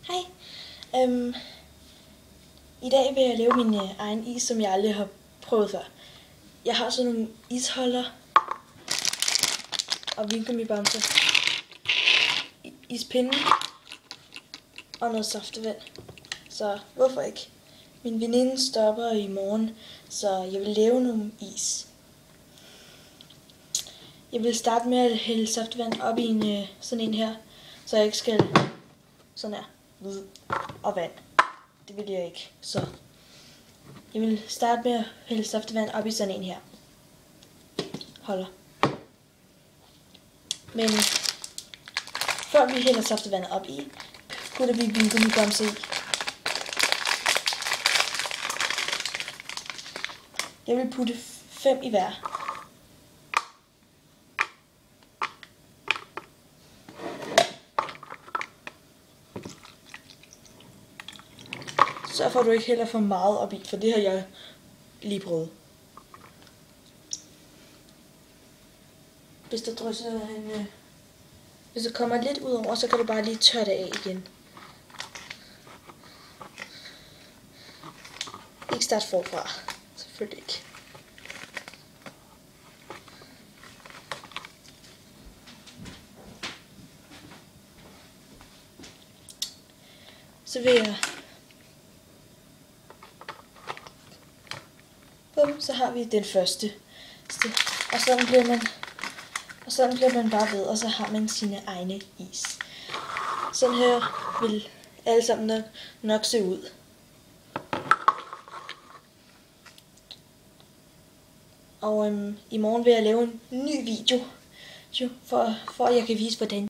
Hej. I dag vil jeg lave min egen is, som jeg aldrig har prøvet før. Jeg har sådan nogle isholder og vingummibamser, ispinde og noget saftevand. Så hvorfor ikke? Min veninde stopper i morgen, så jeg vil lave nogle is. Jeg vil starte med at hælde saftevand op i sådan en her, så jeg ikke skal sådan her og vand. Det vil jeg ikke. Så jeg vil starte med at hælde saftevand op i sådan en her holder. Men før vi hælder saftevandet op i, putter vi vingummibamser i. Jeg vil putte 5 i hver. Sørg for, at du ikke hælder for meget op i, for det har jeg lige prøvet. Hvis der drysser hvis der kommer lidt ud over, så kan du bare lige tørre det af igen. Ikke start forfra. Selvfølgelig ikke. Så vil jeg så har vi den første. Og sådan bliver man bare ved, og så har man sine egne is. Sådan her vil alle sammen nok se ud. Og i morgen vil jeg lave en ny video, for at jeg kan vise, hvordan